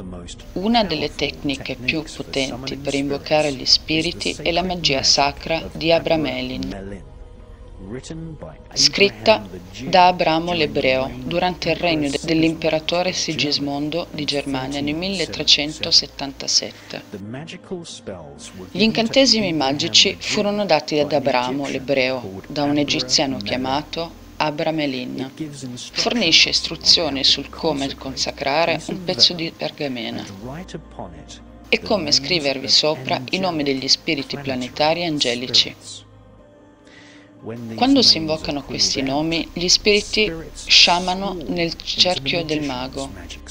Una delle tecniche più potenti per invocare gli spiriti è la magia sacra di Abramelin, scritta da Abramo l'Ebreo durante il regno dell'imperatore Sigismondo di Germania nel 1377. Gli incantesimi magici furono dati ad Abramo l'Ebreo da un egiziano chiamato Abramelin. Fornisce istruzioni sul come consacrare un pezzo di pergamena e come scrivervi sopra i nomi degli spiriti planetari e angelici. Quando si invocano questi nomi, gli spiriti sciamano nel cerchio del mago.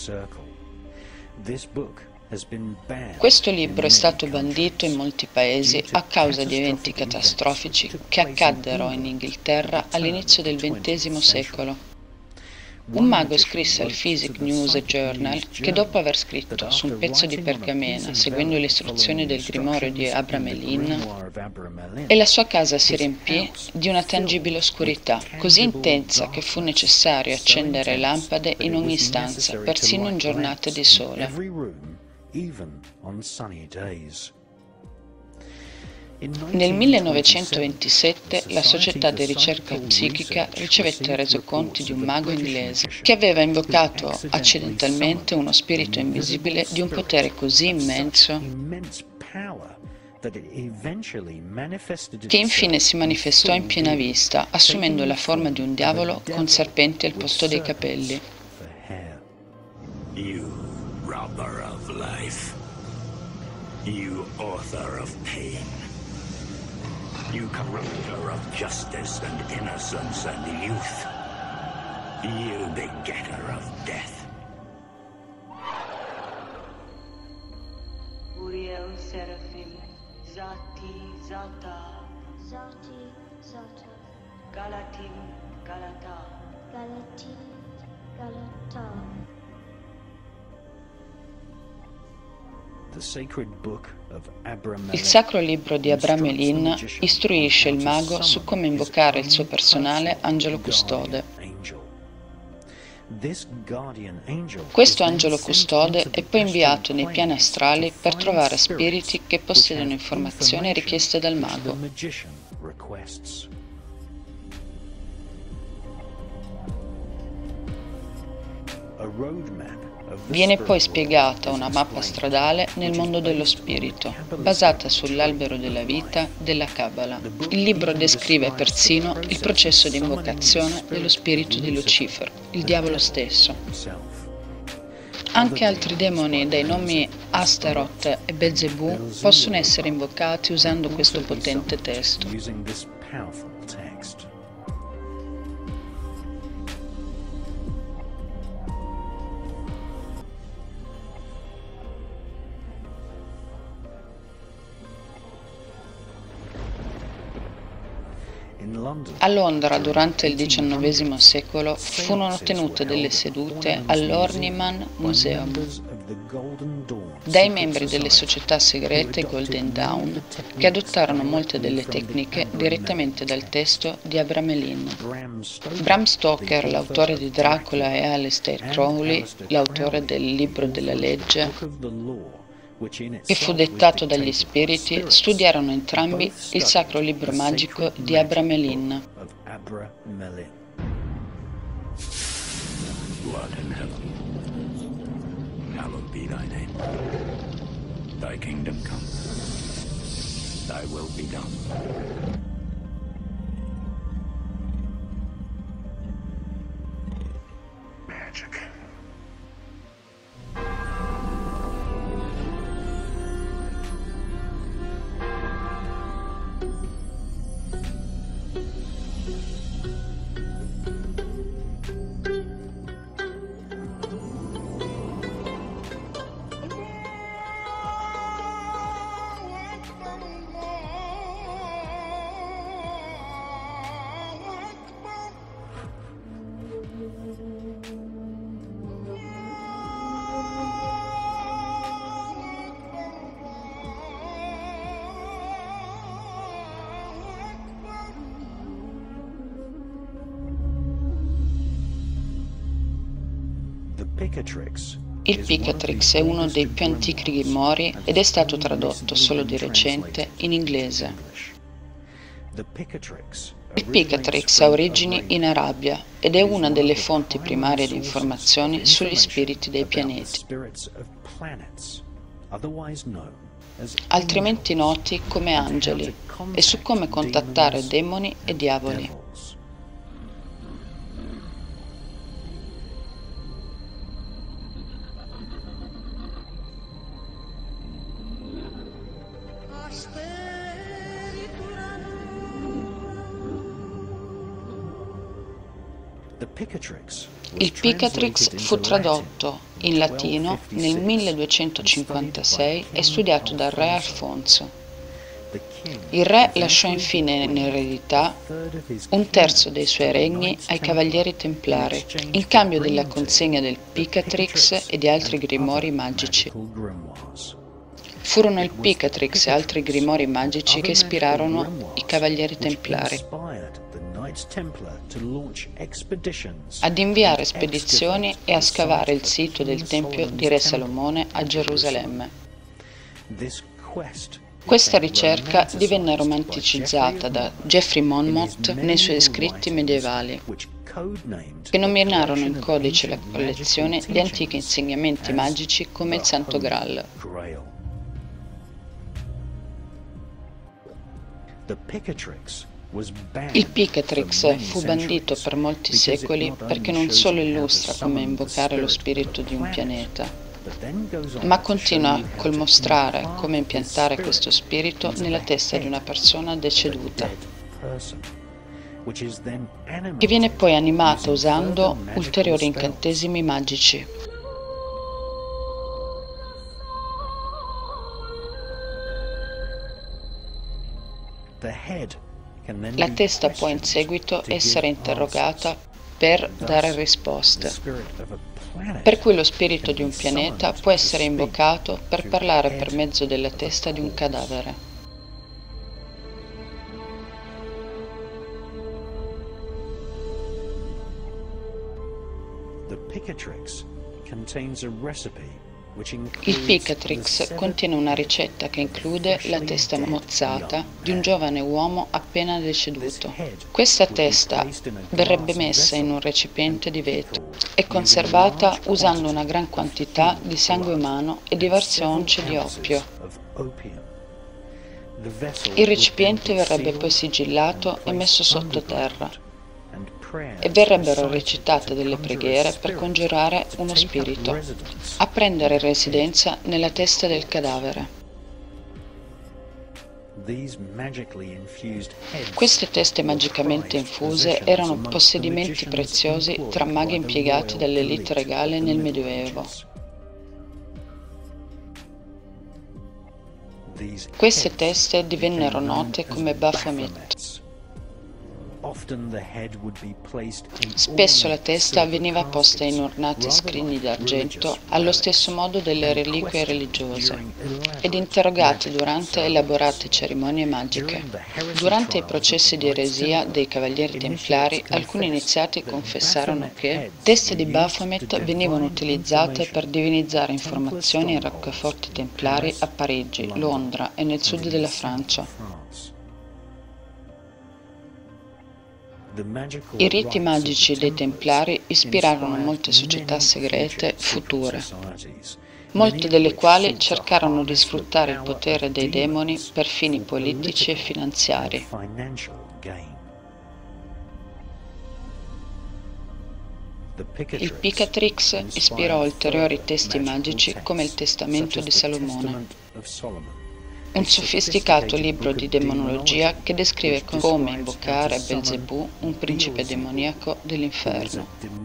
Questo libro è stato bandito in molti paesi a causa di eventi catastrofici che accaddero in Inghilterra all'inizio del XX secolo. Un mago scrisse al Physic News Journal che dopo aver scritto su un pezzo di pergamena, seguendo le istruzioni del grimorio di Abramelin, e la sua casa si riempì di una tangibile oscurità, così intensa che fu necessario accendere lampade in ogni stanza, persino in giornate di sole. Nel 1927 la Società di ricerca psichica ricevette resoconti di un mago inglese che aveva invocato accidentalmente uno spirito invisibile di un potere così immenso che infine si manifestò in piena vista, assumendo la forma di un diavolo con serpenti al posto dei capelli. You robber of life. You author of pain. You corrupter of justice and innocence and youth. You begetter of death. Uriel Seraphim, Zati Zata, Zati Zata, Galatim Galata, Galati Galata. Il sacro libro di Abramelin istruisce il mago su come invocare il suo personale angelo custode. Questo angelo custode è poi inviato nei piani astrali per trovare spiriti che possiedono informazioni richieste dal mago. Viene poi spiegata una mappa stradale nel mondo dello spirito, basata sull'albero della vita della Kabbalah. Il libro descrive persino il processo di invocazione dello spirito di Lucifero, il diavolo stesso. Anche altri demoni dai nomi Astaroth e Beelzebù possono essere invocati usando questo potente testo. A Londra, durante il XIX secolo, furono tenute delle sedute all'Horniman Museum dai membri delle società segrete Golden Dawn, che adottarono molte delle tecniche direttamente dal testo di Abramelin. Bram Stoker, l'autore di Dracula, e Aleister Crowley, l'autore del Libro della Legge, che fu dettato dagli spiriti, studiarono entrambi il sacro libro magico di Abramelin. Lord in heaven, hallowed be thy name. Thy kingdom come, thy will be done. Magic. Il Picatrix è uno dei più antichi grimory ed è stato tradotto solo di recente in inglese. Il Picatrix ha origini in Arabia ed è una delle fonti primarie di informazioni sugli spiriti dei pianeti, altrimenti noti come angeli, e su come contattare demoni e diavoli. Il Picatrix fu tradotto in latino nel 1256 e studiato dal re Alfonso. Il re lasciò infine in eredità un terzo dei suoi regni ai Cavalieri Templari, in cambio della consegna del Picatrix e di altri grimori magici. Furono il Picatrix e altri grimori magici che ispirarono i Cavalieri Templari ad inviare spedizioni e a scavare il sito del Tempio di Re Salomone a Gerusalemme. Questa ricerca divenne romanticizzata da Geoffrey Monmouth nei suoi scritti medievali, che nominarono in codice la collezione di antichi insegnamenti magici come il Santo Graal. Il Picatrix fu bandito per molti secoli perché non solo illustra come invocare lo spirito di un pianeta, ma continua col mostrare come impiantare questo spirito nella testa di una persona deceduta, che viene poi animata usando ulteriori incantesimi magici. La testa può in seguito essere interrogata per dare risposte, per cui lo spirito di un pianeta può essere invocato per parlare per mezzo della testa di un cadavere. Il Picatrix contiene una ricetta che include la testa mozzata di un giovane uomo appena deceduto. Questa testa verrebbe messa in un recipiente di vetro e conservata usando una gran quantità di sangue umano e diverse once di oppio. Il recipiente verrebbe poi sigillato e messo sottoterra, e verrebbero recitate delle preghiere per congiurare uno spirito a prendere residenza nella testa del cadavere. Queste teste magicamente infuse erano possedimenti preziosi tra maghi impiegati dall'elite regale nel Medioevo. Queste teste divennero note come Baphomet. Spesso la testa veniva posta in ornati scrigni d'argento allo stesso modo delle reliquie religiose ed interrogate durante elaborate cerimonie magiche. Durante i processi di eresia dei Cavalieri Templari, alcuni iniziati confessarono che teste di Baphomet venivano utilizzate per divinizzare informazioni in roccaforti templari a Parigi, Londra e nel sud della Francia. I riti magici dei Templari ispirarono molte società segrete future, molte delle quali cercarono di sfruttare il potere dei demoni per fini politici e finanziari. Il Picatrix ispirò ulteriori testi magici come il Testamento di Salomone, un sofisticato libro di demonologia che descrive come invocare Belzebù, un principe demoniaco dell'inferno.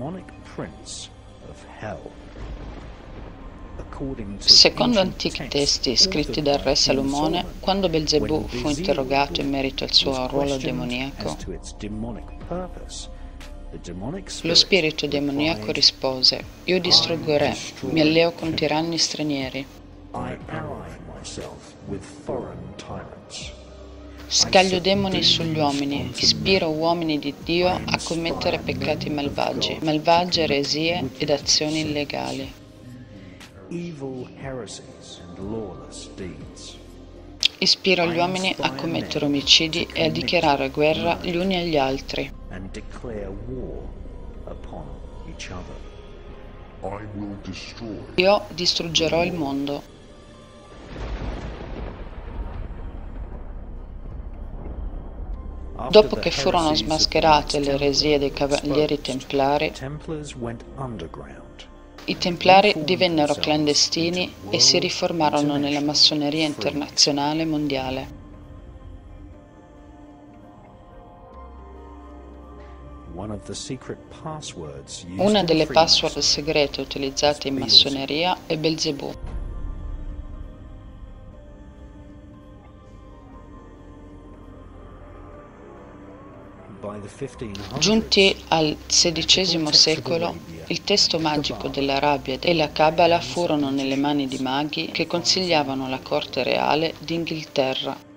Secondo antichi testi scritti dal re Salomone, quando Belzebù fu interrogato in merito al suo ruolo demoniaco, lo spirito demoniaco rispose: "Io distruggo re, mi alleo con tiranni stranieri. Scaglio demoni sugli uomini, ispiro uomini di Dio a commettere peccati malvagi, malvagie eresie ed azioni illegali. evil heresies and lawless deeds. Ispira gli uomini a commettere omicidi e a dichiarare guerra gli uni agli altri. And declare war upon each other. I will destroy. Io distruggerò il mondo. Dopo che furono smascherate le eresie dei Cavalieri Templari, i Templari divennero clandestini e si riformarono nella massoneria internazionale mondiale. Una delle password segrete utilizzate in massoneria è Belzebù. Giunti al XVI secolo, il testo magico dell'Arabia e la Cabala furono nelle mani di maghi che consigliavano la corte reale d'Inghilterra.